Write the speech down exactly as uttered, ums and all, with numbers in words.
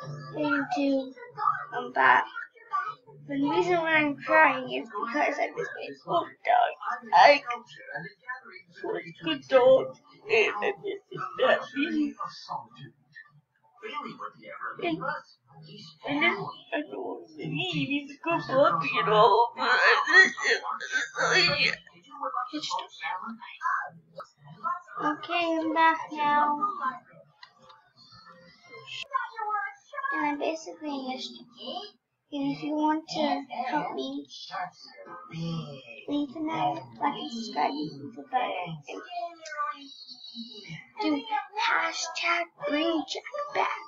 into I'm back. The reason why I'm crying is because I miss my old dog. I was a good dog and I miss his puppy. And, and then I don't want to leave. He's a good puppy and all, but I miss him. I just don't. Okay, I'm back now. And I basically missed you. And if you want to help me, leave a note, like and subscribe, leave a button, and do hashtag bring Jack back.